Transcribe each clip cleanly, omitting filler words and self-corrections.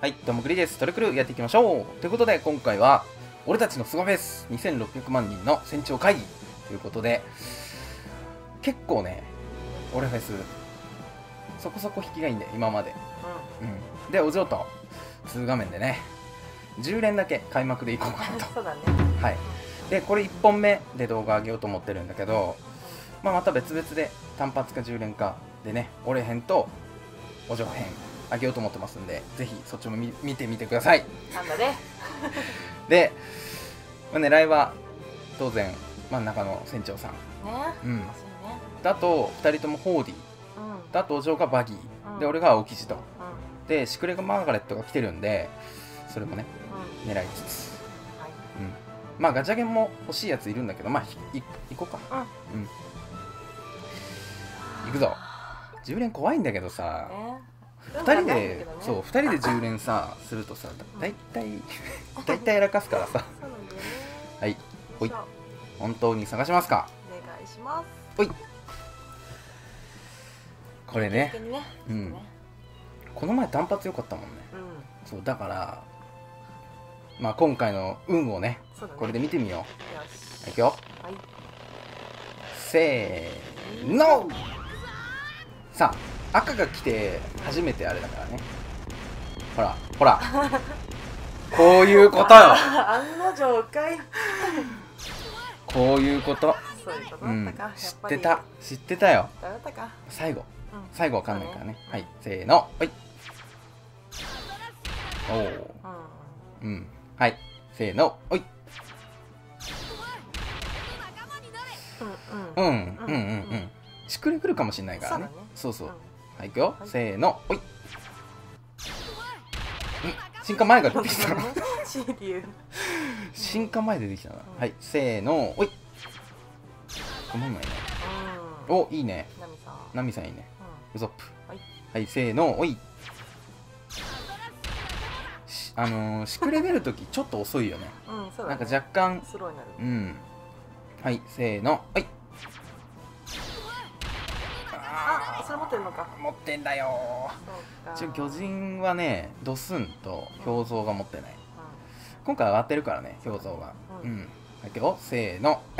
はい、どうもグリです。トレクルやっていきましょう。ということで、今回は、俺たちのスゴフェス2600万人の船長会議ということで、結構ね、俺フェス、そこそこ引きがいいんで、今まで。うん。で、お嬢と、2画面でね、10連だけ開幕でいこうかなと。 そうだね。 はい。で、これ1本目で動画上げようと思ってるんだけど、また別々で単発か10連かでね、俺編とお嬢編あげようと思ってますんで、ぜひそっちも見てみてください。 なんだね。 で、狙いは当然真ん中の船長さん、 ね。 うん、 欲しいね。 だと2人ともホーディだとお嬢がバギー、で俺が青生地と、でシクレがマーガレットが来てるんで、それもね、狙いつつ、 はい。 まあガチャゲンも欲しいやついるんだけど、まあ行こうか。行くぞ。10連怖いんだけどさ、2人でそう2人で10連さするとさ、大体やらかすからさ。はい、ほい、本当に探しますか。 お願いします。 ほい。これね、この前単発良かったもんね。そうだから、まあ今回の運をね、これで見てみよう。いくよ。せーの。さあ、赤が来て初めてあれだからね。ほらほらこういうことよ。 案の定かい。 こういうこと。 そういうことだったか。 知ってたよ。 だったか。 最後わかんないからね。はい、せーの。はい。おお。はい、せーの。はい。しくれくるかもしれないからね。そうそう。はい、いくよ。せーの。はい。進化前が出てきたな。進化前出てきたな。はい、せーの。はい。ごめんね。お、いいね。ナミさんいいね。ウソップ。はい、せーの。はい。しくれ出るときちょっと遅いよね。なんか若干。はい、せーの。はい。 それ持ってるのか。 持ってんだよ。魚人はね、ドスンと氷像が持ってない。今回上がってるからね、氷像が。はいけど、せーの。はい。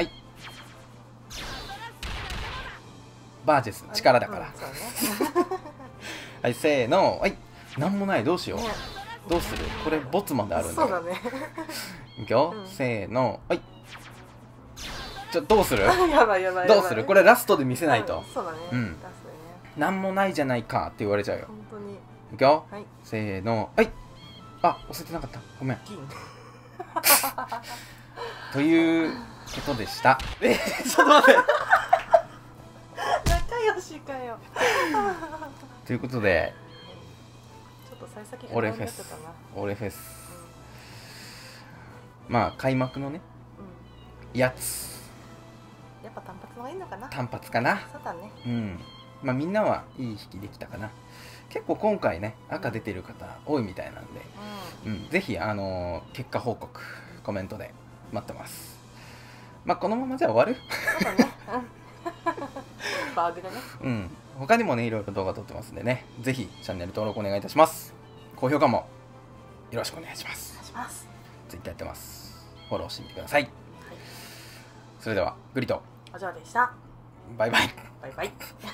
バージェス力だから。はい、せーの。はい。なんもない、どうしよう。どうする？これボツまであるんだ。 そうだね。 いくよ、せーの。はい。どうする？ やばいやばい。 どうする？これラストで見せないと。 そうだね。 なんもないじゃないかって言われちゃうよ。 本当に。 いくよ、せーの。はい。あ、押せてなかった。ごめん。ということでした。ちょっと待って。 仲良しかよ。 ということで、 オレフェス。まあ開幕のね、やつ。 やっぱ単発の方がいいのかな。 単発かな。 そうだね。 まあみんなはいい引きできたかな。結構今回ね、赤出てる方多いみたいなんで、ぜひ結果報告コメントで待ってます。まあこのままじゃ終わる？ そうだね。バーグだね。 他にもねいろいろ動画撮ってますんでね、ぜひチャンネル登録お願いいたします。高評価もよろしくお願いします。Twitter やってます。フォローしてみてください。それではグリとお嬢でした。 バイバイ。 バイバイ。